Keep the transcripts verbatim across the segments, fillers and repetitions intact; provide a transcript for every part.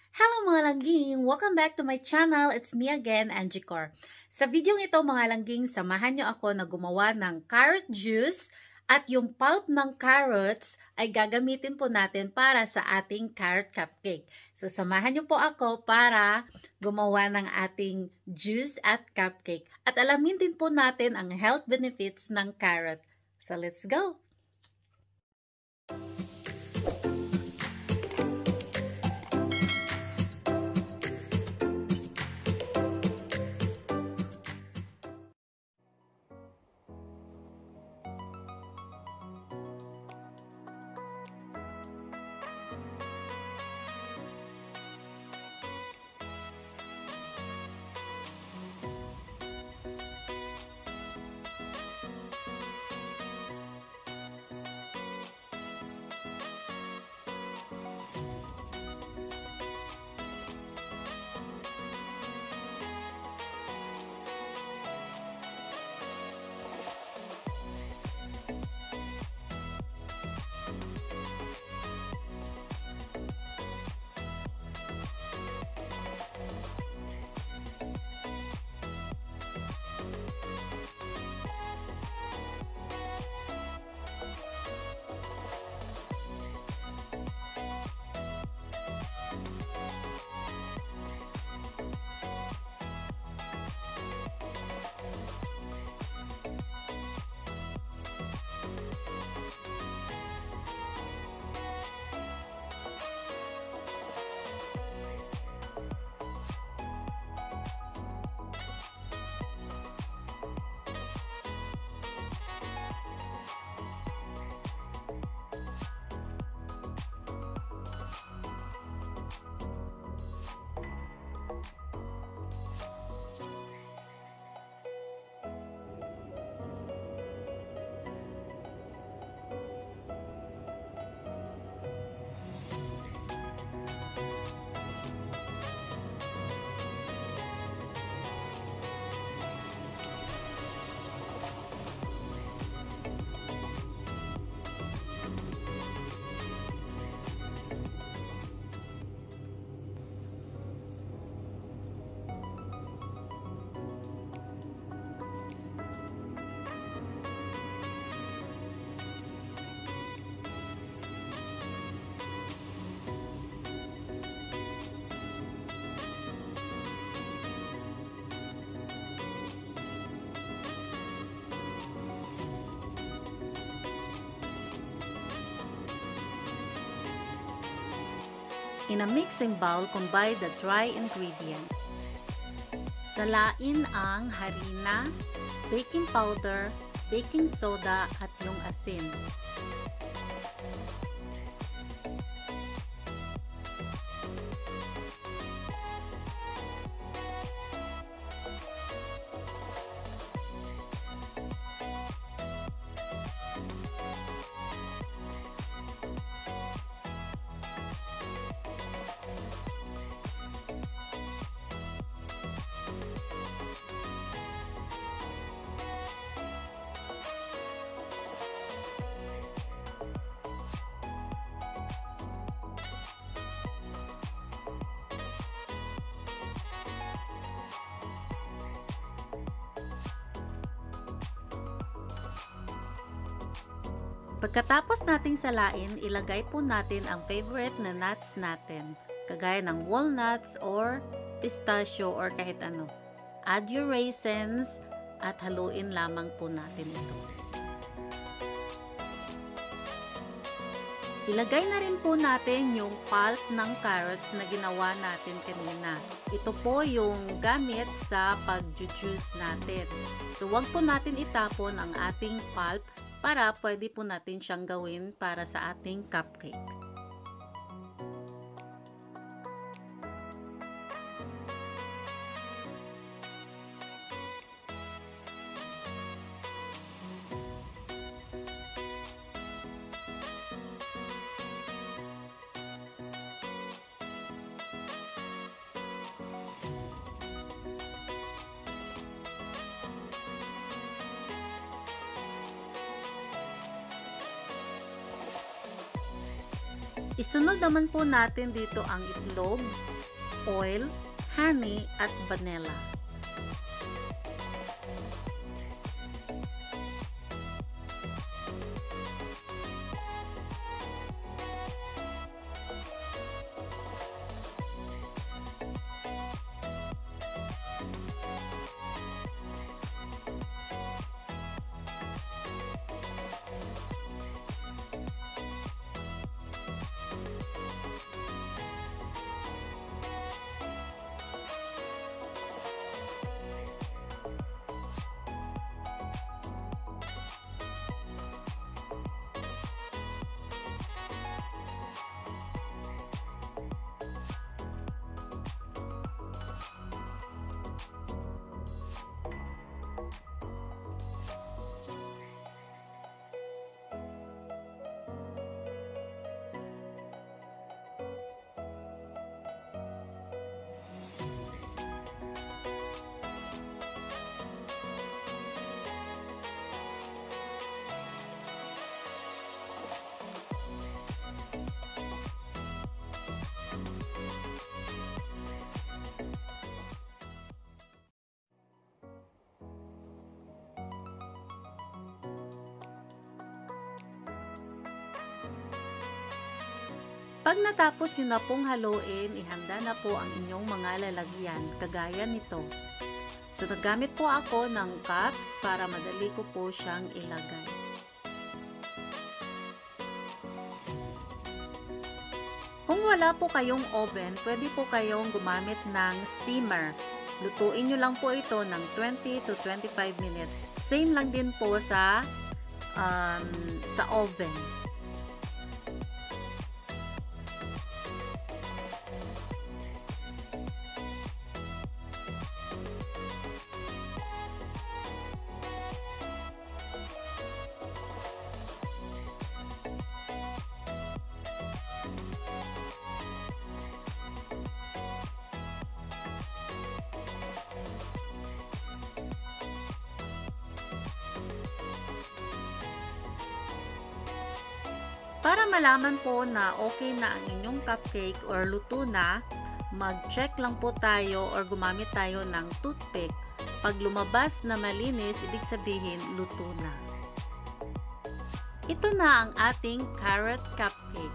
Hello mga langging! Welcome back to my channel. It's me again, Angie Cor. Sa video ito mga langging, samahan nyo ako na gumawa ng carrot juice at yung pulp ng carrots ay gagamitin po natin para sa ating carrot cupcake. So samahan nyo po ako para gumawa ng ating juice at cupcake. At alamin din po natin ang health benefits ng carrot. So let's go! In a mixing bowl, combine the dry ingredients. Salain ang harina, baking powder, baking soda at yung asin. Pagkatapos nating salain, ilagay po natin ang favorite na nuts natin, kagaya ng walnuts or pistachio or kahit ano. Add your raisins at haluin lamang po natin ito. Ilagay na rin po natin yung pulp ng carrots na ginawa natin kanina. Ito po yung gamit sa pag-juice natin. So, wag po natin itapon ang ating pulp para pwede po natin siyang gawin para sa ating cupcake. Isunod naman po natin dito ang itlog, oil, honey, at vanilla. Pag natapos nyo na pong haluin, ihanda na po ang inyong mga lalagyan, kagaya nito. So, nagamit po ako ng cups para madali ko po siyang ilagay. Kung wala po kayong oven, pwede po kayong gumamit ng steamer. Lutuin nyo lang po ito ng twenty to twenty-five minutes. Same lang din po sa, um, sa oven. Para malaman po na okay na ang inyong cupcake or luto na, mag-check lang po tayo or gumamit tayo ng toothpick. Pag lumabas na malinis, ibig sabihin luto na. Ito na ang ating carrot cupcake.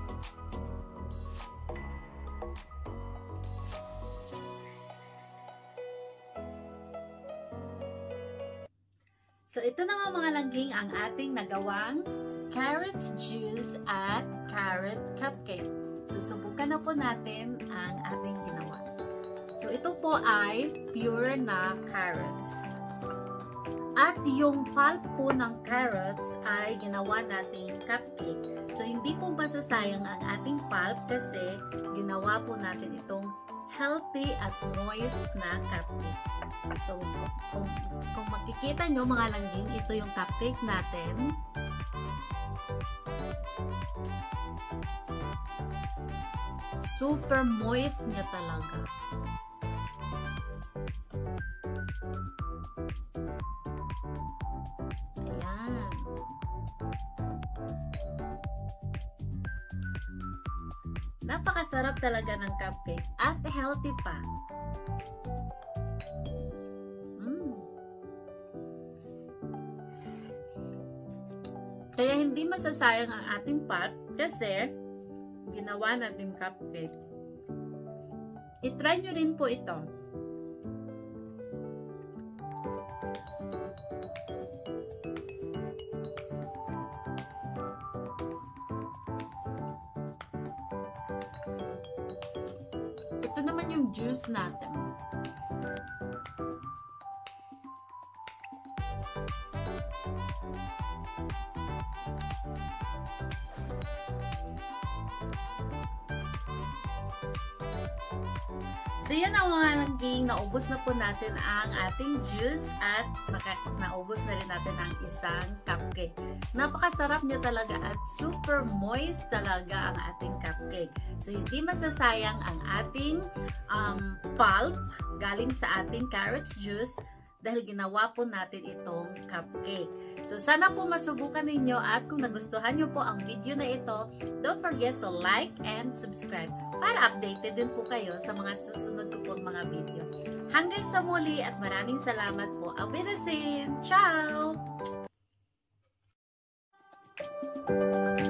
So, ito na nga mga langging ang ating nagawang carrot juice at carrot cupcake. Susubukan na po natin ang ating ginawa. So, ito po ay pure na carrots. At yung pulp po ng carrots ay ginawa nating cupcake. So, hindi po masasayang ang ating pulp kasi ginawa po natin itong healthy at moist na cupcake. So, kung, kung makikita nyo mga langging, ito yung cupcake natin. Super moist niya talaga. Ayan. Napakasarap talaga ng cupcake at healthy pa. Mm. Kaya hindi masasayang ang ating pot kasi ginawa natin cupcake. I-try nyo rin po ito. Ito naman yung juice natin. So, yan ang mga langging. Naubos na po natin ang ating juice at naubos na rin natin ang isang cupcake. Napakasarap niya talaga at super moist talaga ang ating cupcake. So, hindi masasayang ang ating um, pulp galing sa ating carrot juice dahil ginawa po natin itong cupcake. So sana po masubukan ninyo at kung nagustuhan nyo po ang video na ito, don't forget to like and subscribe para updated din po kayo sa mga susunod ko pong mga video. Hanggang sa muli at maraming salamat po. Auf Wiedersehen! Ciao!